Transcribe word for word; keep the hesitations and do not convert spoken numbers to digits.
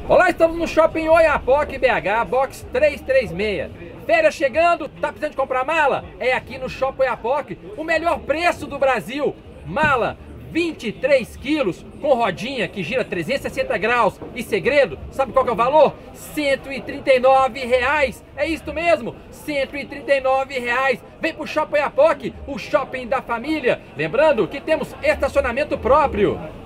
Olá, estamos no Shopping Oiapoque B H, box trezentos e trinta e seis. Férias chegando, tá precisando de comprar mala? É aqui no Shopping Oiapoque, o melhor preço do Brasil. Mala vinte e três quilos, com rodinha que gira trezentos e sessenta graus. E segredo, sabe qual que é o valor? cento e trinta e nove reais. É isso mesmo, cento e trinta e nove reais. Vem pro Shopping Oiapoque, o shopping da família. Lembrando que temos estacionamento próprio.